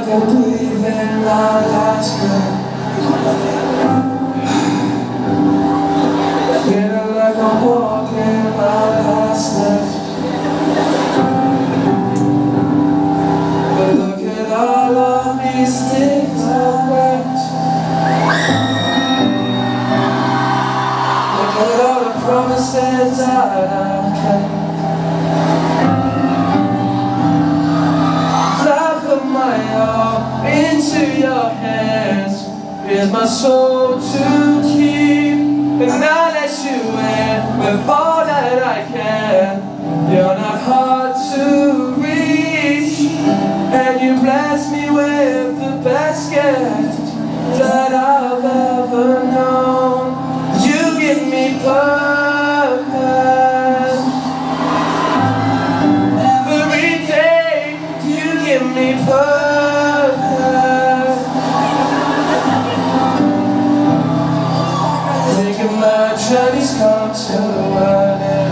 can breathe in my last breath. Feeling like I'm walking my last step. But look at all of these things I've wept. Look at all the promises that I've kept. Into your hands is my soul to keep, and I let you in with all that I can. You're not hard to reach, and you bless me with the best gift that I've ever known. You give me purpose every day. You give me purpose. My journey's come to an end.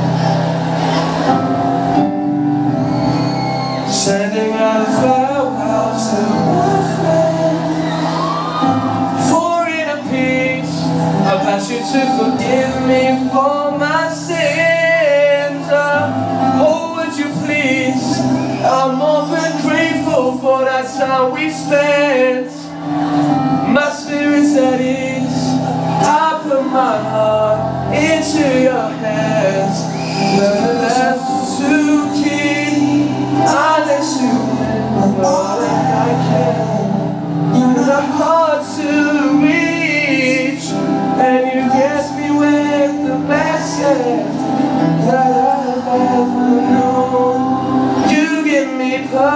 Sending out a farewell to my friend. For inner peace, I ask you to forgive me for my sins. Oh, would you please? I'm more than grateful for that time we spent. My spirit's at ease. I put my heart into your hands. You're the left to keep. I let you in with all that I can. You're not hard to reach, and you bless me with the best gift that I've ever known. You give me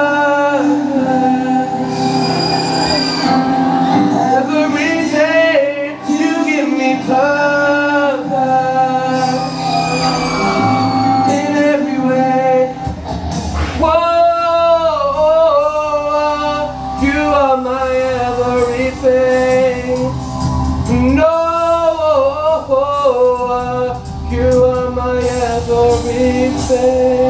purpose every day. Purpose in every way. Whoa, you are my everything. No, you are my everything.